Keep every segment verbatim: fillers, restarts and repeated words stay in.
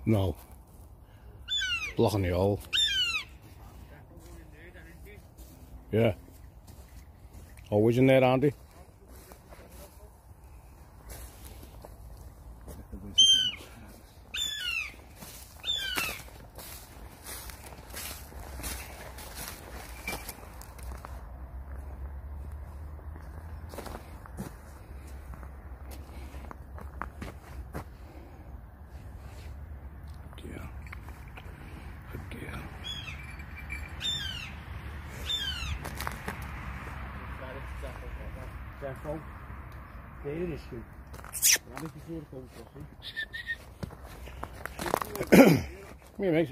No. Blocking the hole. Yeah. Always in there, aren't they? Careful. There is good. Laat ik je voor de kant Come here, mate.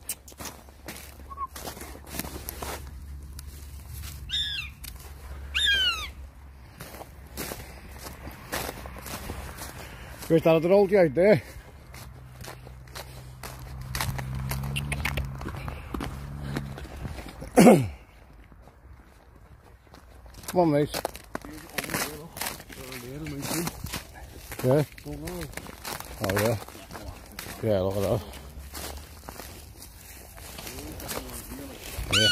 Where's that other oldie out there? Come on, mate. Yeah? Oh, yeah. Yeah, look at that. Yeah.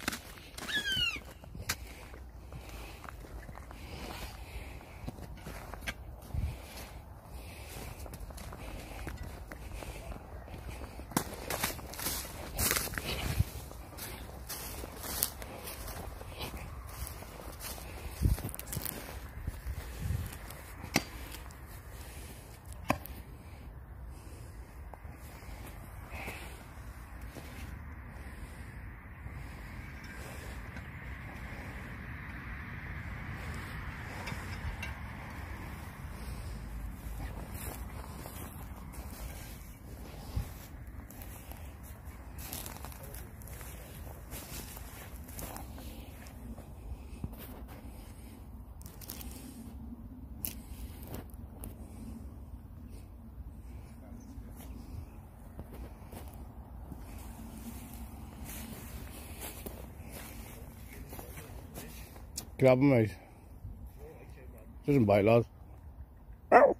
Grab him, mate. Doesn't bite, lad. Ow!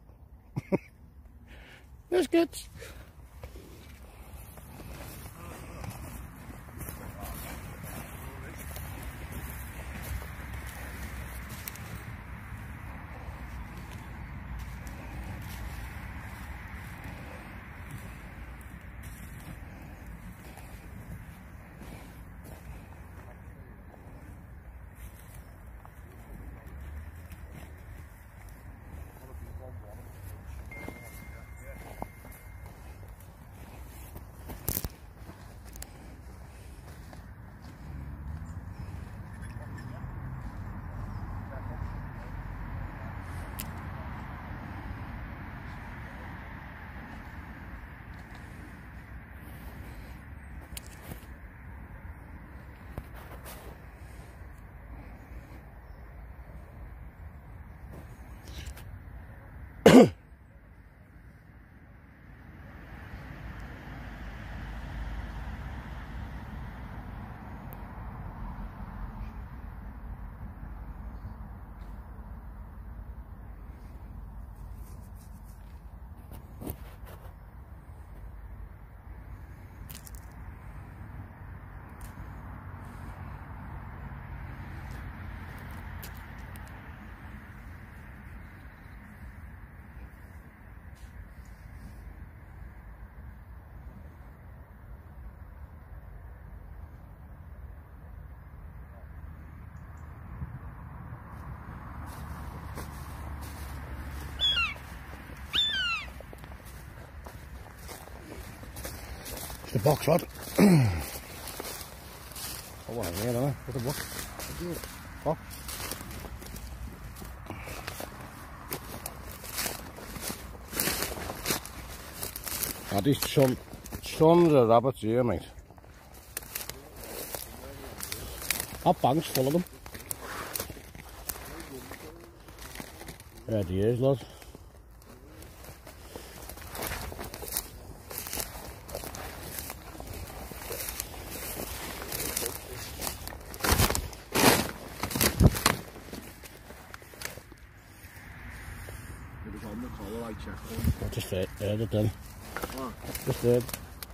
Biscuits! The box, lad. Oh, what a man, huh? What's the box? Box. Now these ton, tons of rabbits here, mate. That bank's full of them. There he is, lad. It was on the collar I checked on. I just aired it then. What? Just there.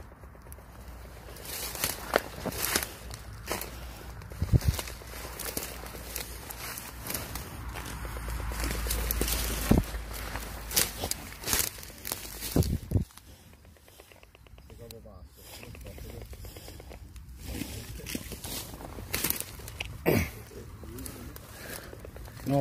No.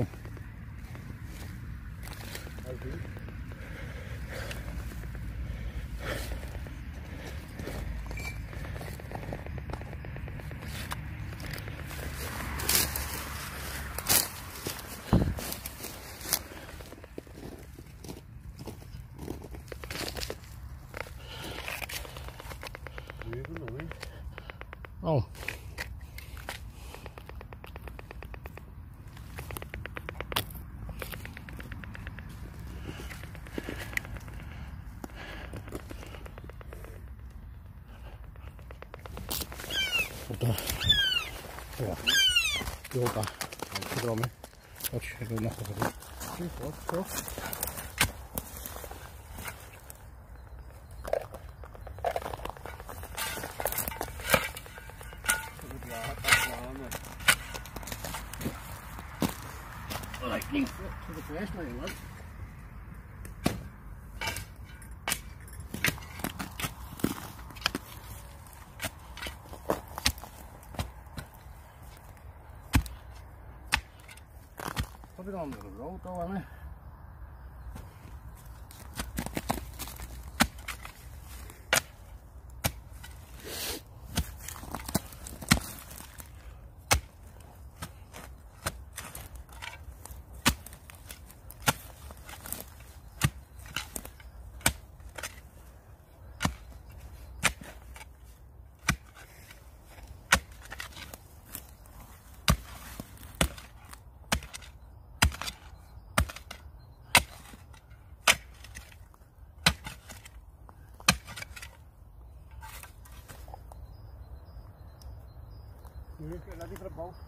Oh. Mutta joo, joka hydromi. Chodź, jakby na chodzę. Chodź, chodź. Lightning foot to the flashlight, look. Put it on the road though, isn't it? Nu get ready for the boat.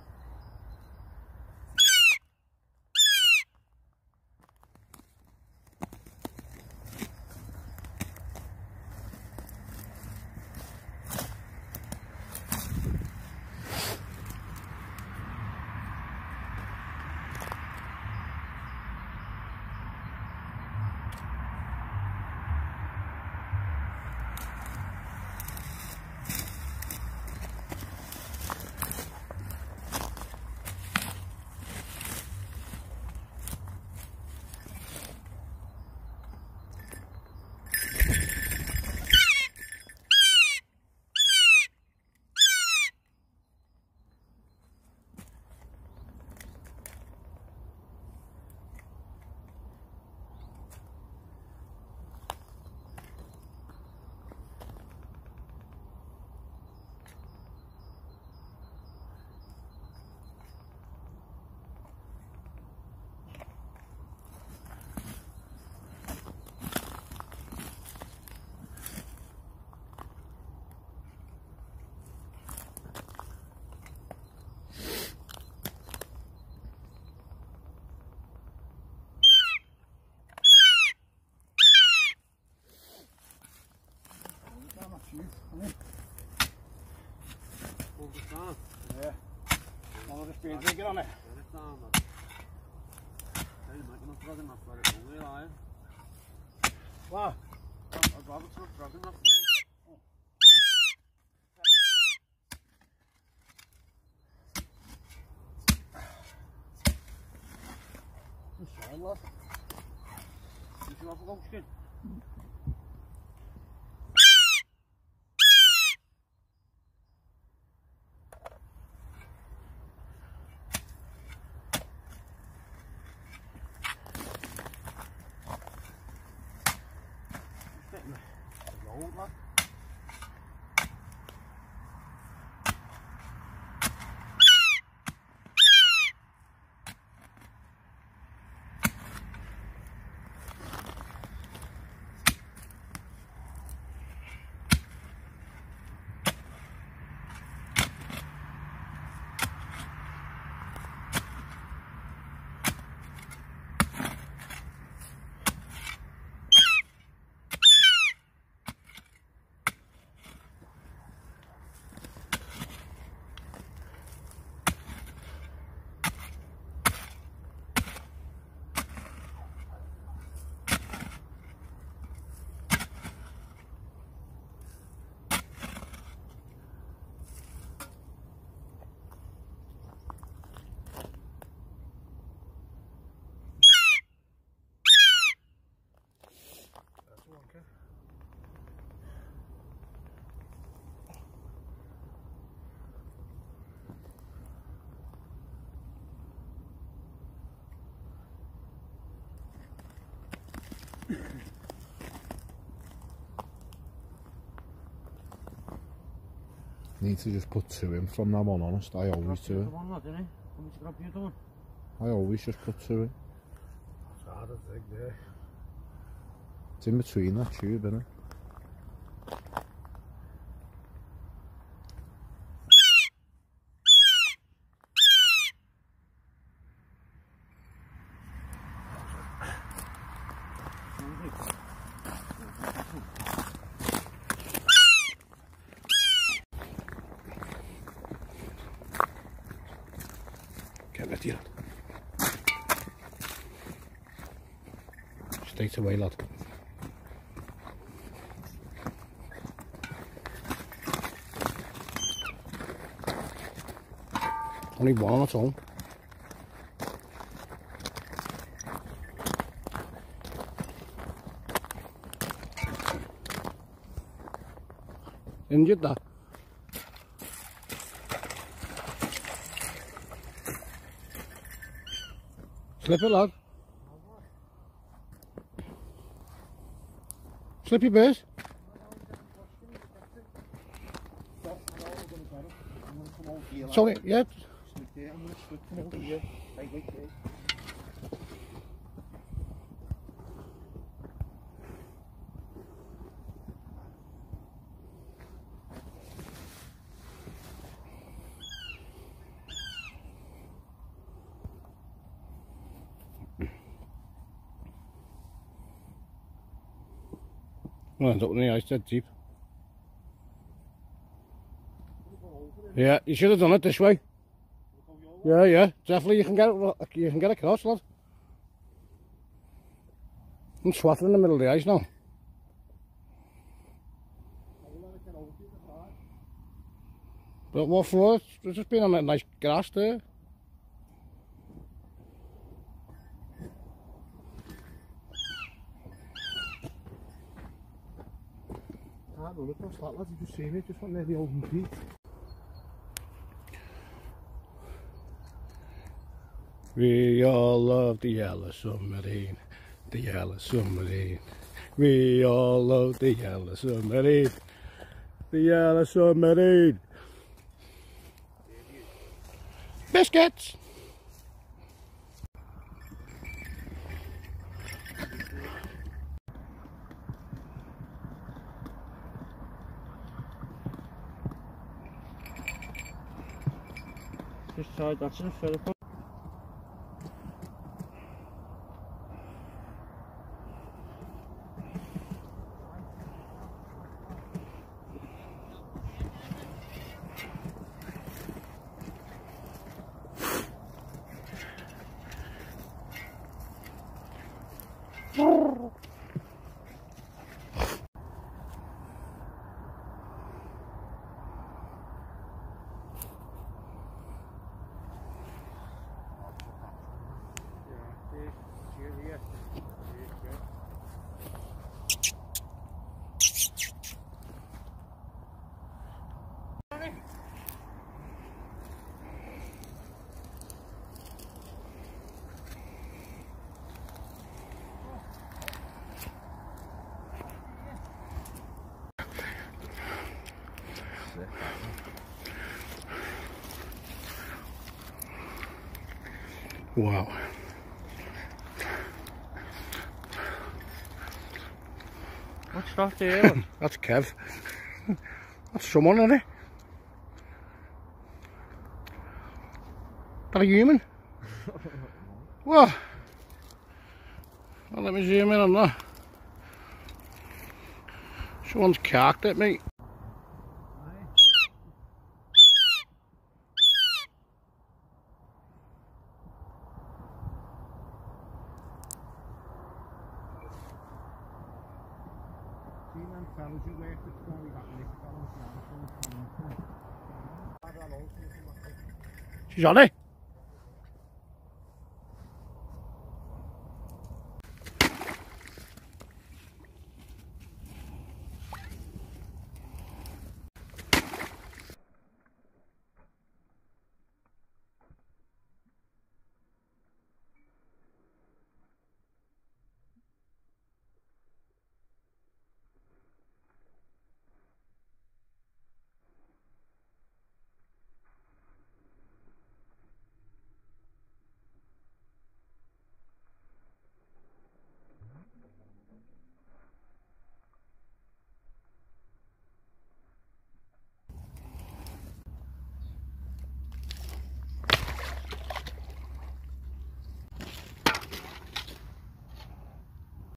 Yeah. I'll just be drinking on it. Wow. I'd rather start drugging that place. Inshallah. You should have a go skin. Roll, man. Need to just put two in from now on, honest. I always do it. I always just put two in. It's hard to dig there. It's in between that tube, isn't it? Get ready, lad. Straight away, lad. Only one at all. Injured that. Slip it, lad. Slippy bears. Sorry, yeah. Well, end up in the ice dead deep. Yeah, you should have done it this way. Yeah, yeah, definitely. You can get it. You can get across, lad. I'm swattering in the middle of the ice now. But what for? It's just been on that nice grass there. I don't know across that, lad. You just seen it, just went near the open peak. We all love the yellow submarine, the yellow submarine. We all love the yellow submarine, the yellow submarine. Biscuits! Just tried that to the ferreting. Wow. What's that there? That's Kev. That's someone, isn't it? That a human? What? Well, let me zoom in on that. Someone's carked it, mate. She's on it.